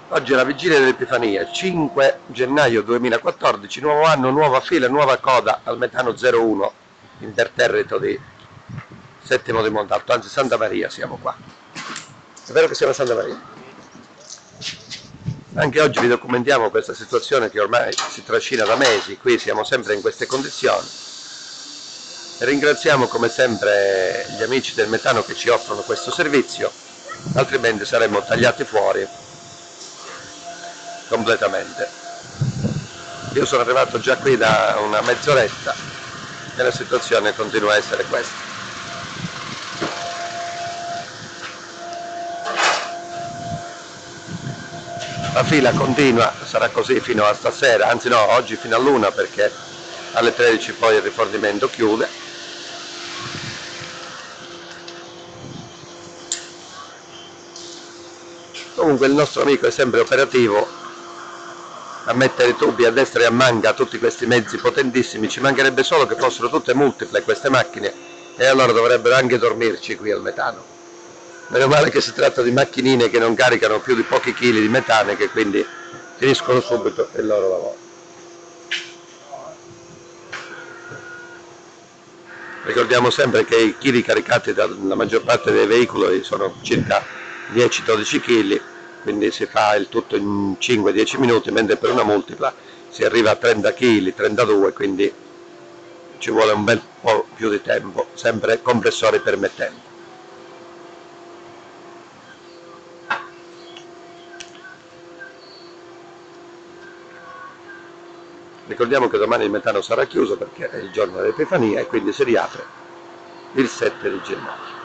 Oggi è la vigilia dell'Epifania, 5 gennaio 2014, nuovo anno, nuova fila, nuova coda al metano 01, imperterrito di Settimo di Montalto, anzi Santa Maria siamo qua. È vero che siamo a Santa Maria? Anche oggi vi documentiamo questa situazione che ormai si trascina da mesi, qui siamo sempre in queste condizioni. E ringraziamo come sempre gli amici del metano che ci offrono questo servizio, altrimenti saremmo tagliati fuori completamente. Io sono arrivato già qui da una mezz'oretta e la situazione continua a essere questa. La fila continua, sarà così fino a stasera, anzi no, oggi fino all'1 perché alle 13 poi il rifornimento chiude. Comunque il nostro amico è sempre operativo a mettere tubi a destra e a manca tutti questi mezzi potentissimi, ci mancherebbe solo che fossero tutte multiple queste macchine e allora dovrebbero anche dormirci qui al metano. Meno male che si tratta di macchinine che non caricano più di pochi chili di metano e che quindi finiscono subito il loro lavoro. Ricordiamo sempre che i chili caricati dalla maggior parte dei veicoli sono circa 10-12 kg, quindi si fa il tutto in 5-10 minuti, mentre per una multipla si arriva a 30 kg, 32, quindi ci vuole un bel po' più di tempo, sempre compressori permettenti. Ricordiamo che domani il metano sarà chiuso perché è il giorno dell'Epifania e quindi si riapre il 7 di gennaio.